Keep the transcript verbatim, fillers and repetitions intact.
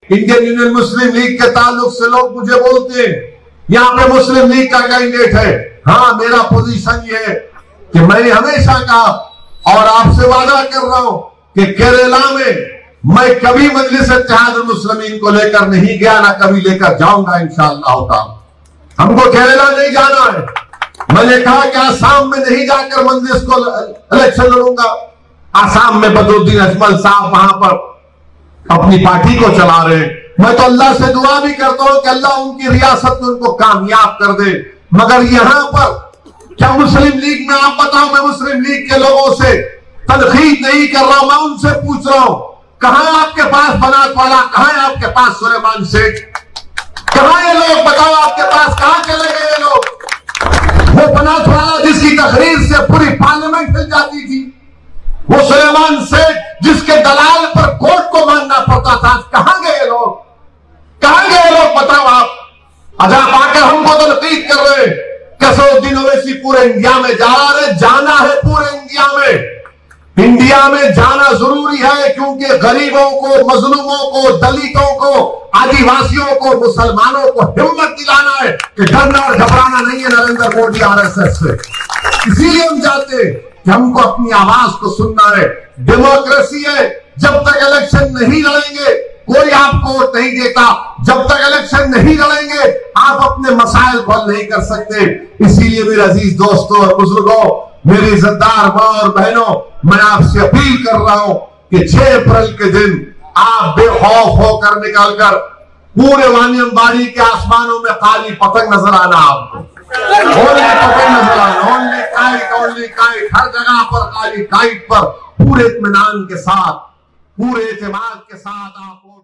Indian union मुस्लिम league के ताल्लुक से लोग मुझे बोलते हैं यहां पे मुस्लिम लीग का कैंडिडेट है। हाँ, मेरा पोजीशन ये है कि मैंने हमेशा कहा और आपसे वादा कर रहा हूं कि केरला में मैं कभी मजलिस इत्तेहादुल मुस्लिमीन को लेकर नहीं गया, ना कभी लेकर जाऊंगा इंशाअल्लाह ताला। हमको केरला नहीं जाना है। मैंने कहा कि आसाम में नहीं जाकर मजलिस को इलेक्शन लड़ूंगा। आसाम में बदरुद्दीन अजमल साहब वहां पर अपनी पार्टी को चला रहे हैं। मैं तो अल्लाह से दुआ भी करता हूं कि अल्लाह उनकी रियासत में उनको कामयाब कर दे। मगर यहां पर क्या मुस्लिम लीग में, आप बताओ, मैं मुस्लिम लीग के लोगों से तनकीद नहीं कर रहा हूं, मैं उनसे पूछ रहा हूं कहां आपके पास बनात वाला, कहां है आपके पास सुलेमान शेख, कहां ये लोग, बताओ आपके पास कहां चले गए ये लोग? वो बनात वाला जिसकी तकरीर से पूरी पार्लियामेंट हिल जाती थी, वो सुलेमान शेख जिसके दलाल पर कोर्ट को मानना पड़ता था, कहां गए लोग, कहां गए लोग बताओ आप? आज आप आकर हमको तनकीद कर रहे हैं। कसरुद्दीन ओवैसी पूरे इंडिया में जा रहे, जाना है पूरे इंडिया में। इंडिया में जाना जरूरी है क्योंकि गरीबों को, मजलूमों को, दलितों को, आदिवासियों को, मुसलमानों को हिम्मत दिलाना है कि डरना और घबराना नहीं है नरेंद्र मोदी आरएसएस से। इसीलिए हम चाहते हैं कि हमको अपनी आवाज को सुनना है। डेमोक्रेसी है, जब तक इलेक्शन नहीं लड़ेंगे कोई आपको वोट नहीं देता, जब तक इलेक्शन नहीं लड़ेंगे आप अपने मसाइल को हल नहीं कर सकते। इसीलिए मेरे अजीज दोस्तों और बुजुर्गों, मेरी इज्जतदार मां और बहनों, मैं आपसे अपील कर रहा हूं कि छह अप्रैल के दिन आप बेखौफ होकर निकलकर पूरे वानियमबाड़ी के आसमानों में काली पतंग नजर आना, आपको ओनली पतंग नजर आना, ओनली काइट, ओनली काइट, हर जगह पर काली काइट पर पूरे इत्मीनान के साथ, पूरे एतमाद के साथ आप